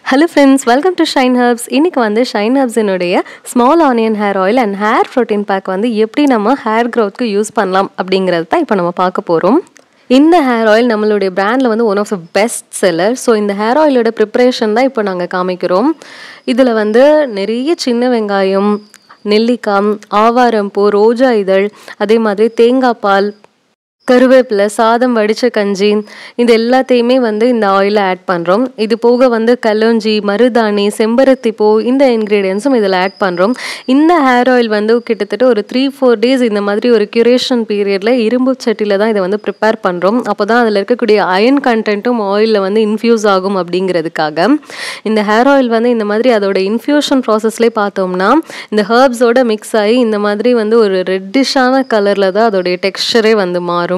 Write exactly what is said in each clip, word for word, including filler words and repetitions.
Hello friends, welcome to Shine Herbs. இன்னைக்கு வந்து Shine Herbs இனுடைய small onion hair oil and hair protein pack வந்து எப்படி நம்ம hair growthக்கு use பண்ணலாம் அப்படிங்கறது தான் இப்போ நம்ம பார்க்க போறோம். இந்த hair oil நம்மளுடைய பிராண்ட்ல வந்து one of the best seller. So இந்த hair oilோட preparation தான் இப்போ நாங்க காமிக்கிறோம். இதுல வந்து நிறைய சின்ன வெங்காயம், நெல்லிக்காய், ஆவாரம்பூ, ரோஜா இதழ், அதே மாதிரி தேங்காய் பால், கருவேப்பிலை, சாதம் வடிச்ச கஞ்சி இது எல்லாத்தையுமே வந்து இந்த ஆயில ஆட் பண்றோம். இது போக வந்து கலோஞ்சி, மருதாணி, செம்பருத்தி பூ இந்த இன்கிரிடியன்ஸும் இதில் ஆட் பண்றோம். இந்த ஹேர் ஆயில் வந்து கிட்டத்தட்ட ஒரு த்ரீ ஃபோர் டேஸ் இந்த மாதிரி ஒரு கியூரேஷன் பீரியட்ல இரும்பு சட்டியில தான் இதை வந்து ப்ரிப்பேர் பண்றோம். அப்போதான் அதில் இருக்கக்கூடிய அயன் கண்டென்ட்டும் ஆயிலில் வந்து இன்ஃபியூஸ் ஆகும் அப்படிங்கிறதுக்காக இந்த ஹேர் ஆயில் வந்து இந்த மாதிரி அதோட இன்ஃபியூஷன் ப்ராசஸ்லேயே பார்த்தோம்னா இந்த ஹர்ப்ஸோட மிக்ஸ் ஆகி இந்த மாதிரி வந்து ஒரு ரெட்டிஷான கலர்ல தான் அதோடைய டெக்ஸ்சரே வந்து மாறும்.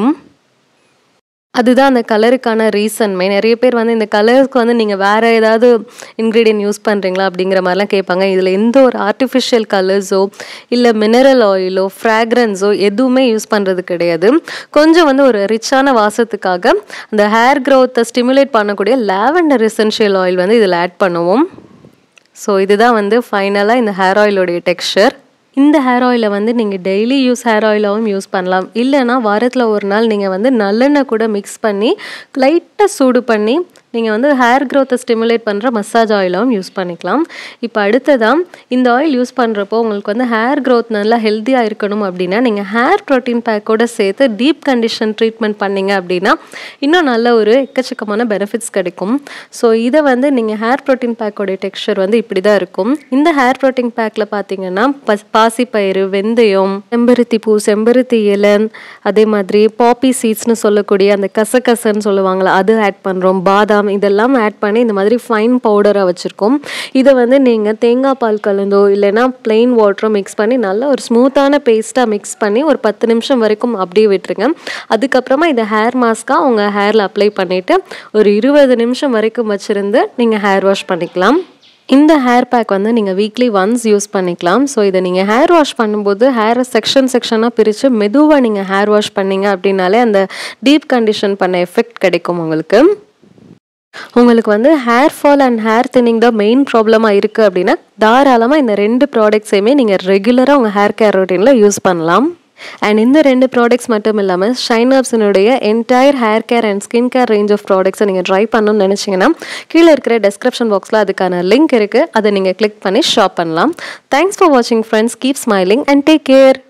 அதுதான் அந்த கலருக்கான ரீசன்மே. நிறைய பேர் வந்து இந்த கலருக்கு வந்து நீங்கள் வேறு ஏதாவது இன்க்ரீடியன்ட் யூஸ் பண்ணுறீங்களா அப்படிங்கிற மாதிரிலாம் கேட்பாங்க. இதில் எந்த ஒரு ஆர்டிஃபிஷியல் கலர்ஸோ இல்லை மினரல் ஆயிலோ ஃப்ராக்ரன்ஸோ எதுவுமே யூஸ் பண்ணுறது கிடையாது. கொஞ்சம் வந்து ஒரு ரிச்சான வாசத்துக்காக அந்த ஹேர் க்ரோத்தை ஸ்டிமுலேட் பண்ணக்கூடிய லாவெண்டர் எசென்ஷியல் ஆயில் வந்து இதில் ஆட் பண்ணுவோம். ஸோ இதுதான் வந்து ஃபைனலாக இந்த ஹேர் ஆயிலோடைய டெக்ஸ்சர். இந்த ஹேர் ஆயிலை வந்து நீங்கள் டெய்லி யூஸ் ஹேர் ஆயிலாகவும் யூஸ் பண்ணலாம். இல்லைனா வாரத்தில் ஒரு நாள் நீங்கள் வந்து நல்லெண்ணெய் கூட மிக்ஸ் பண்ணி லைட்டாக சூடு பண்ணி நீங்கள் வந்து ஹேர் க்ரோத்தை ஸ்டிமுலேட் பண்ணுற மசாஜ் ஆயிலாகவும் யூஸ் பண்ணிக்கலாம். இப்போ அடுத்ததான் இந்த ஆயில் யூஸ் பண்ணுறப்போ உங்களுக்கு வந்து ஹேர் க்ரோத் நல்லா ஹெல்த்தியாக இருக்கணும் அப்படின்னா நீங்கள் ஹேர் ப்ரோட்டீன் பேக்கோடு சேர்த்து டீப் கண்டிஷன் ட்ரீட்மெண்ட் பண்ணிங்க அப்படின்னா இன்னும் நல்ல ஒரு எக்கச்சக்கமான பெனிஃபிட்ஸ் கிடைக்கும். ஸோ இதை வந்து நீங்கள் ஹேர் ப்ரோட்டீன் பேக்கோடைய டெக்ஸ்சர் வந்து இப்படி தான் இருக்கும். இந்த ஹேர் ப்ரோட்டீன் பேக்கில் பார்த்தீங்கன்னா பஸ் பாசிப்பயிறு, வெந்தயம், செம்பருத்தி பூ, செம்பருத்தி இலை, அதே மாதிரி பாப்பி சீட்ஸ்னு சொல்லக்கூடிய அந்த கசகசன்னு சொல்லுவாங்களா அது ஆட் பண்ணுறோம். பாதாம் இதெல்லாம் ஆட் பண்ணி இந்த மாதிரி ஃபைன் பவுடராக வச்சுருக்கோம். இதை வந்து நீங்கள் தேங்காய் பால் கலந்தோ இல்லைனா பிளெயின் வாட்டரோ மிக்ஸ் பண்ணி நல்லா ஒரு ஸ்மூத்தான பேஸ்ட்டாக மிக்ஸ் பண்ணி ஒரு பத்து நிமிஷம் வரைக்கும் அப்படியே விட்டுருங்க. அதுக்கப்புறமா இதை ஹேர் மாஸ்க்காக உங்கள் ஹேரில் அப்ளை பண்ணிவிட்டு ஒரு இருபது நிமிஷம் வரைக்கும் வச்சுருந்து நீங்கள் ஹேர் வாஷ் பண்ணிக்கலாம். இந்த ஹேர் பேக் வந்து நீங்கள் வீக்லி ஒன்ஸ் யூஸ் பண்ணிக்கலாம். ஸோ இதை நீங்கள் ஹேர் வாஷ் பண்ணும்போது ஹேரை செக்ஷன் செக்ஷனாக பிரித்து மெதுவாக நீங்கள் ஹேர் வாஷ் பண்ணிங்க அப்படின்னாலே அந்த டீப் கண்டிஷன் பண்ண எஃபெக்ட் கிடைக்கும் உங்களுக்கு. உங்களுக்கு வந்து hair fall and hair thinning தான் மெயின் ப்ராப்ளமாக இருக்குது அப்படின்னா தாராளமாக இந்த ரெண்டு ப்ராடக்ட்ஸையுமே நீங்கள் ரெகுலராக உங்கள் ஹேர் கேர் ரொட்டீனில் யூஸ் பண்ணலாம். அண்ட் இந்த ரெண்டு ப்ராடக்ட்ஸ் மட்டும் இல்லாமல் ஷைன் ஹெர்ப்ஸினுடைய entire hair care and skin care range of ப்ராடக்ட்ஸை நீங்கள் ட்ரை பண்ணணும்னு நினச்சிங்கன்னா கீழே இருக்கிற டெஸ்கிரிப்ஷன் பாக்ஸில் அதுக்கான லிங்க் இருக்குது. அதை நீங்கள் கிளிக் பண்ணி ஷாப் பண்ணலாம். தேங்க்ஸ் ஃபார் வாட்சிங் friends. Keep smiling and take care.